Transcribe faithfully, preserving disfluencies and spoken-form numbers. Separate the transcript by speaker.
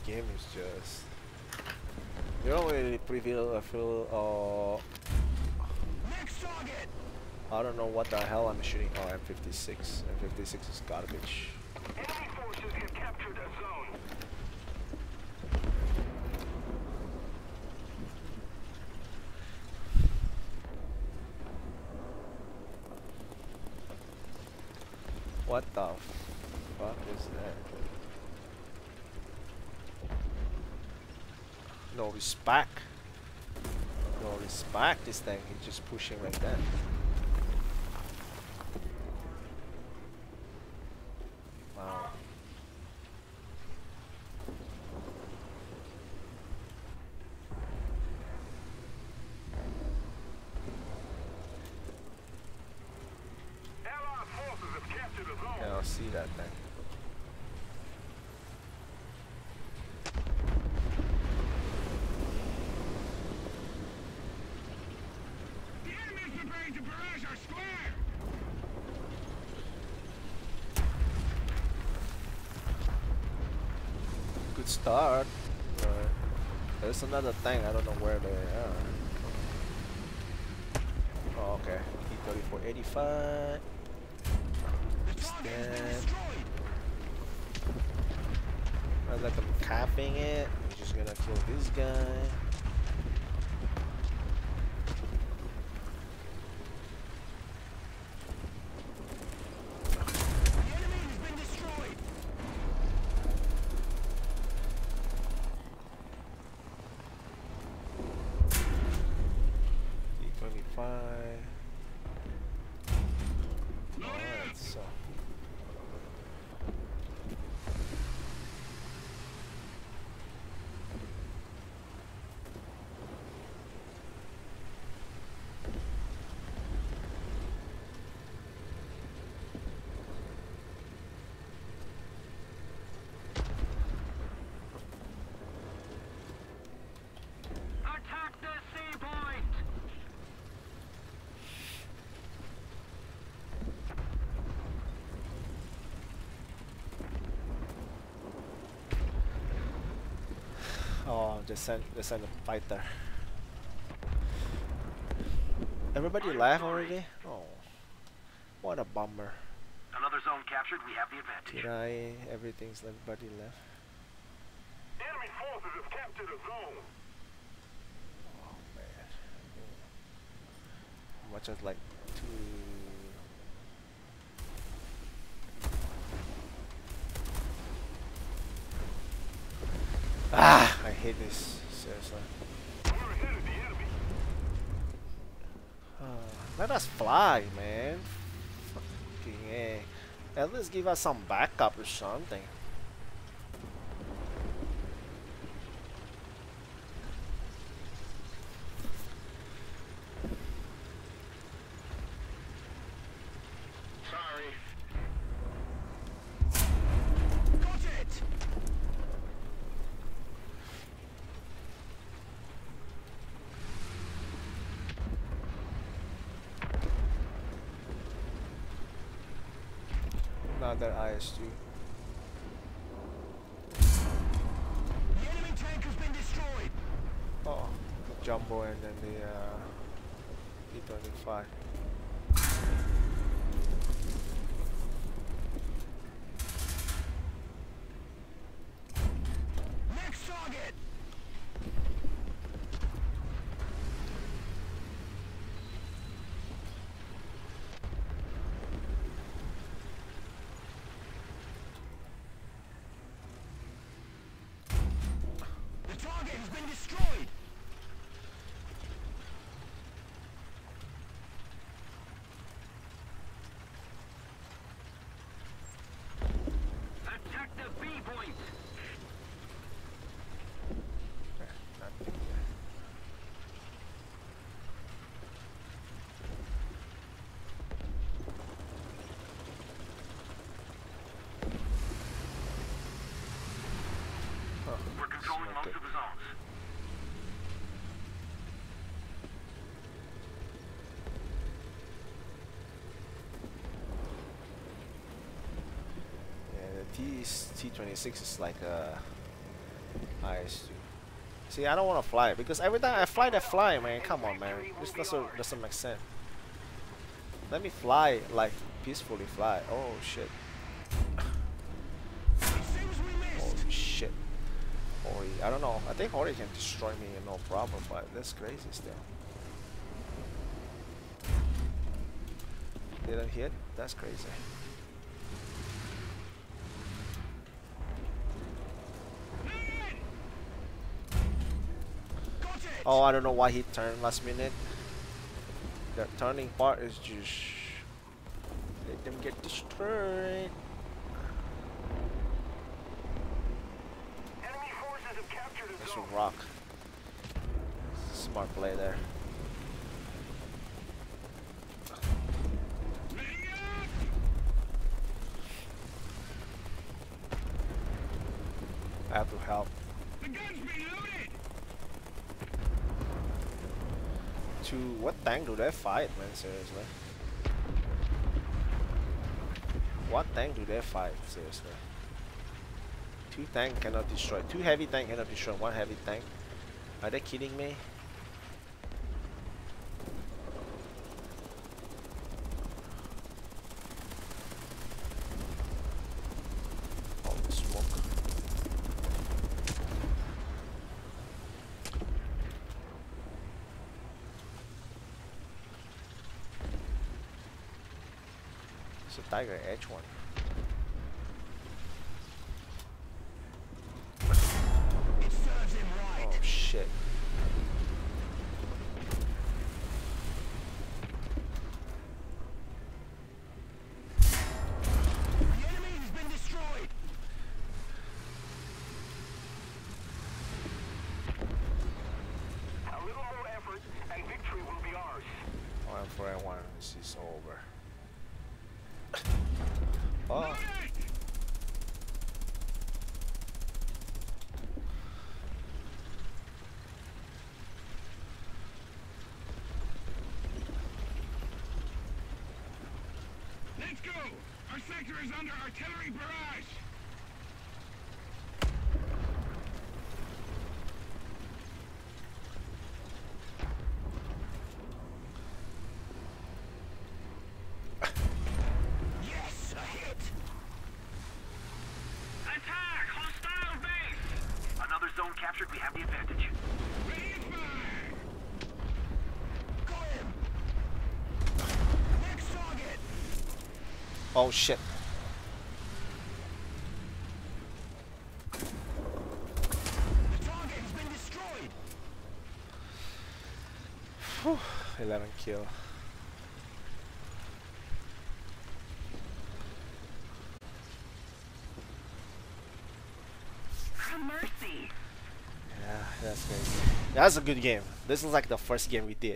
Speaker 1: game is just, you don't really feel, I feel, uh,
Speaker 2: Next target.
Speaker 1: I don't know what the hell I'm shooting. Oh, M fifty-six. M fifty-six is garbage.
Speaker 2: Enemy forces have captured a zone.
Speaker 1: What the fuck is that? No respect. No respect this thing. He's just pushing like that. Wow.
Speaker 2: Allied forces have captured a zone.
Speaker 1: Yeah, I'll see that thing.
Speaker 2: The enemy is preparing to barrage our square.
Speaker 1: Good start. But there's another thing. I don't know where they are. Oh, okay. T thirty-four eighty-five. Stand. I like I'm capping it. I'm just gonna kill this guy.
Speaker 2: The enemy has been destroyed.
Speaker 1: T twenty-five. Alright, so.
Speaker 2: Attack the sea point.
Speaker 1: Oh, just send, just send a fighter. Everybody left already? Oh, what a bummer.
Speaker 2: Another zone captured. We have the advantage.
Speaker 1: Did I? Everything's everybody left.
Speaker 2: Enemy forces have captured a zone.
Speaker 1: Oh man, much as like two. Ah, I hate this. Seriously.
Speaker 2: We're ahead of the enemy.
Speaker 1: Uh, let us fly, man. Fucking A. At least give us some backup or something.
Speaker 2: Sorry. Got it.
Speaker 1: Another I S G.
Speaker 2: The enemy tank has been destroyed.
Speaker 1: Oh, the jumbo and then the uh, T twenty-five.
Speaker 2: Next target. The target has been destroyed. Attack the B point.
Speaker 1: Nothing. Huh,
Speaker 2: We're controlling
Speaker 1: smoke
Speaker 2: most
Speaker 1: it.
Speaker 2: of the zones.
Speaker 1: Yeah, the T T twenty-six is like a I see. See, I don't want to fly because every time I fly, that fly, man. Come on, man. This doesn't doesn't make sense. Let me fly, like peacefully fly. Oh shit. Oh shit. Hori, I don't know. I think Hori can destroy me, no problem. But that's crazy still. Didn't hit? That's crazy. Oh, I don't know why he turned last minute. That turning part is just let them get destroyed.
Speaker 2: Enemy forces have captured a
Speaker 1: That's
Speaker 2: zone.
Speaker 1: a rock. Smart play there.
Speaker 2: Ready up!
Speaker 1: I have to help.
Speaker 2: The guns be loaded!
Speaker 1: To what tank do they fight, man? Seriously. What tank do they fight? Seriously. Two tank cannot destroy. Two heavy tank cannot destroy one heavy tank. Are they kidding me? Oh, the smoke. It's a Tiger Edge one.
Speaker 2: It serves him right.
Speaker 1: Oh shit.
Speaker 2: The enemy has been destroyed. A little more effort and victory will be ours.
Speaker 1: One for one. This is over. Oh.
Speaker 2: Load it! Let's go! Our sector is under artillery barrage! Yes! A hit! Attack! Hostile base!
Speaker 3: Another zone captured, we have the advantage.
Speaker 2: Ready to fire! Got him! Next target!
Speaker 1: Oh shit.
Speaker 2: The target has been destroyed!
Speaker 1: Whew. eleven kill.
Speaker 4: Mercy.
Speaker 1: Yeah, that's crazy. That's a good game. This is like the first game we did.